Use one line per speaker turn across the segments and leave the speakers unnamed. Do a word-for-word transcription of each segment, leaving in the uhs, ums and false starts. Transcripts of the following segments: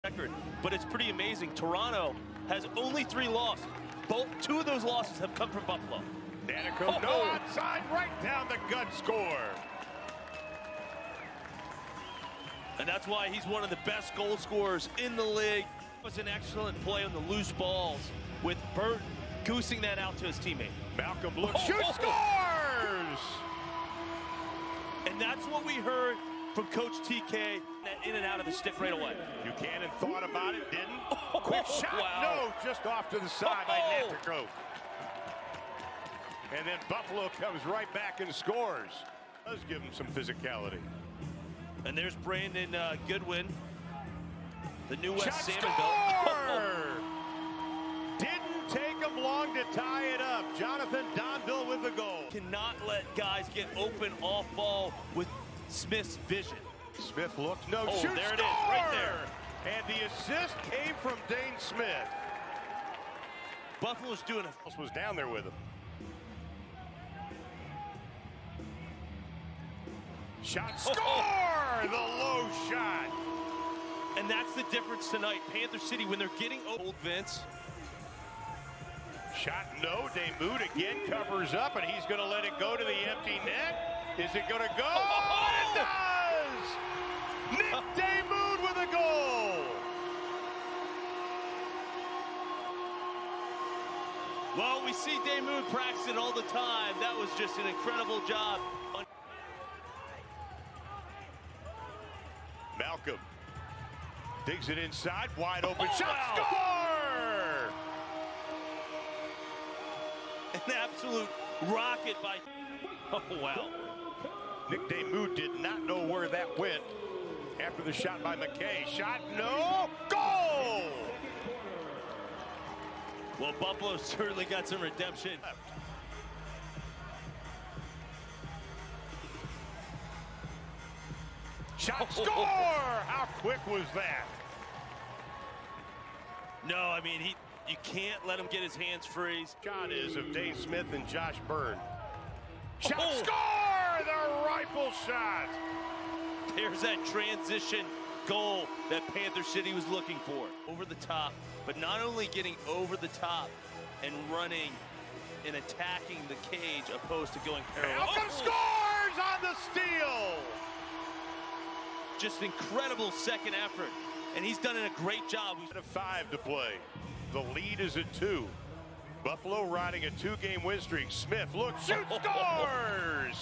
record, but it's pretty amazing. Toronto has only three losses. Both two of those losses have come from Buffalo.
Danico,
oh,
no
oh.
outside, right down the gut score.
And that's why he's one of the best goal scorers in the league. It was an excellent play on the loose balls with Burton goosing that out to his teammate.
Malcolm looks,
oh,
shoots,
oh,
scores!
And that's what we heard from Coach T K, in and out of the stick right away.
Buchanan thought about it, didn't.
Oh,
Quick shot,
wow.
no, just off to the side
oh,
by Panther. And then Buffalo comes right back and scores. Does give him some physicality.
And there's Brandon uh, Goodwin, the new West
Shot,
Salmon
score! Didn't take him long to tie it up. Jonathan Donville with the goal.
Cannot let guys get open off ball with Smith's vision.
Smith looks, no,
oh,
shoot,
there
score!
it is, right there.
And the assist came from Dane Smith.
Buffalo's doing it.
Was down there with him. Shot, score!
Oh, oh.
The low shot.
And that's the difference tonight. Panther City, when they're getting old, Vince.
Shot, no. Damoud again covers up, and he's going to let it go to the empty net. Is it going to go?
Oh,
it does! Nick Damoud with a goal.
Well, we see Damoud practicing all the time. That was just an incredible job.
Malcolm digs it inside, wide open
oh,
shot,
wow.
score!
An absolute rocket by, oh wow.
Nick Damoud did not know where that went after the shot by McKay. Shot, no, goal!
Well, Buffalo certainly got some redemption.
Shot, score! How quick was that?
No, I mean, he you can't let him get his hands free.
Shot is of Dave Smith and Josh Byrne. Shot,
oh.
score! The rifle shot!
There's that transition goal that Panther City was looking for. Over the top, but not only getting over the top and running and attacking the cage opposed to going parallel.
Malcolm
oh.
scores on the steal!
Just incredible second effort, and he's done a great job.
He's at five to play. The lead is at two. Buffalo riding a two-game win streak. Smith looks, shoots, scores!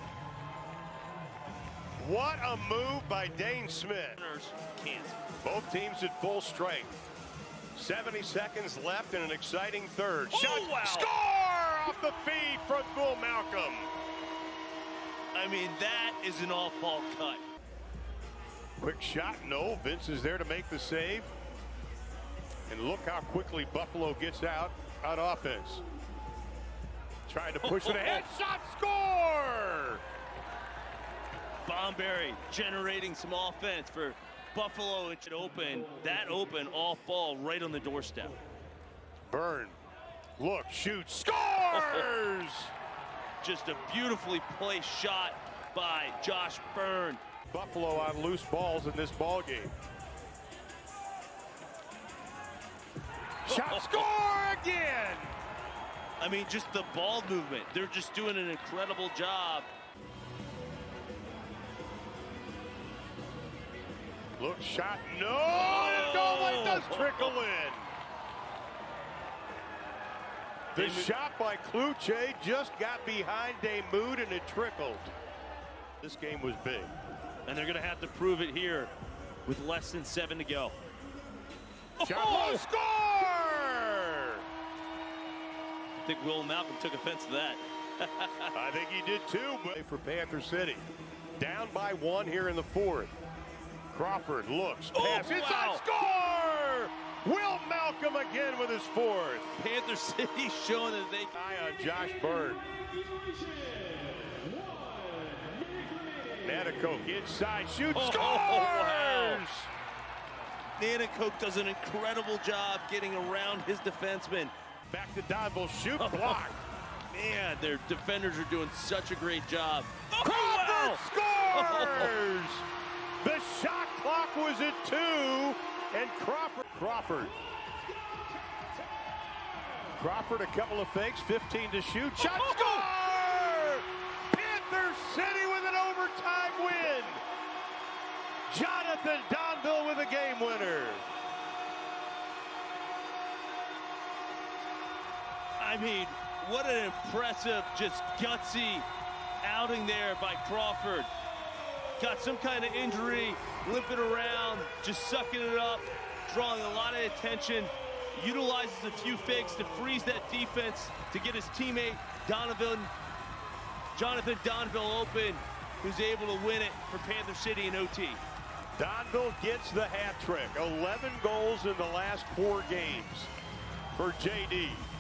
What a move by Dane Smith.
Can't.
Both teams at full strength. seventy seconds left in an exciting third.
Oh,
Shot,
wow.
score off the feed from Bull Malcolm.
I mean, that is an off-ball cut.
Quick shot, no. Vince is there to make the save. And look how quickly Buffalo gets out on offense. Trying to push it ahead. Shot, score!
Bomberry generating some offense for Buffalo. It should open. That open off ball right on the doorstep.
Byrne, look, shoots, scores!
Just a beautifully placed shot by Josh Byrne.
Buffalo on loose balls in this ball game. Shot, score again!
I mean, just the ball movement. They're just doing an incredible job.
Look, shot, no! And goal does trickle in. The shot by Kluche just got behind Damoud and it trickled. This game was big.
And they're going to have to prove it here with less than seven to go.
Shot,
oh!
Score!
I think Will Malcolm took offense to that.
I think he did too, but for Panther City. Down by one here in the fourth. Crawford looks, pass,
oh,
it's
wow.
on, score! Will Malcolm again with his fourth.
Panther City showing that they...
Eye on Josh Byrne. Nanakoke inside, shoots,
oh,
scores!
Wow. Nanakoke does an incredible job getting around his defenseman.
Back to Donville, shoot, block.
Man, their defenders are doing such a great job.
Crawford
wow.
scores! The shot clock was at two, And Crawford. Crawford. Crawford, a couple of fakes, fifteen to shoot. Shot,
oh,
score! Panther City with an overtime win. Jonathan Donville with a game winner.
I mean, what an impressive, just gutsy outing there by Crawford. Got some kind of injury, limping around, just sucking it up, drawing a lot of attention. Utilizes a few fakes to freeze that defense to get his teammate Donovan, Jonathan Donville open, who's able to win it for Panther City in O T.
Donville gets the hat trick. eleven goals in the last four games for J D.